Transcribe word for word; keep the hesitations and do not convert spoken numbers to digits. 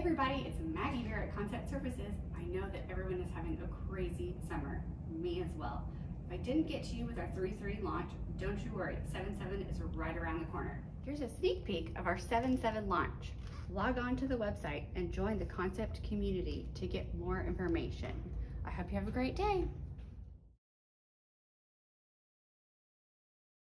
everybody, it's Maggie here at Concept Services. I know that everyone is having a crazy summer, me as well. If I didn't get to you with our three three launch, don't you worry, seven seven is right around the corner. Here's a sneak peek of our seven seven launch. Log on to the website and join the Concept community to get more information. I hope you have a great day.